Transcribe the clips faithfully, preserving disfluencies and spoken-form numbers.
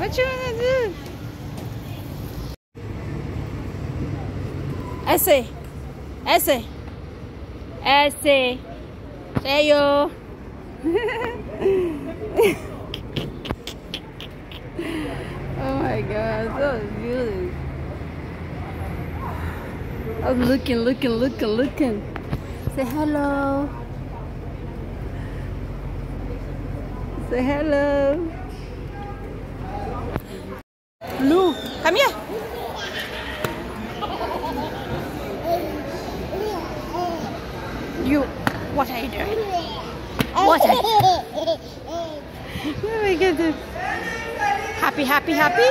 What you wanna do? Essay. Essay. Essay. Say yo. Oh my god, so beautiful. I was looking, looking, looking, looking. Say hello. Say hello. Blue, come here. You, what are you doing? What are you doing? What are we gonna do? Happy, happy, happy?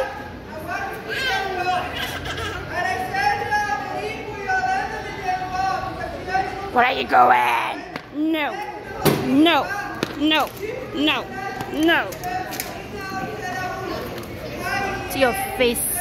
Where are you going? No, no, no, no, no. To your face.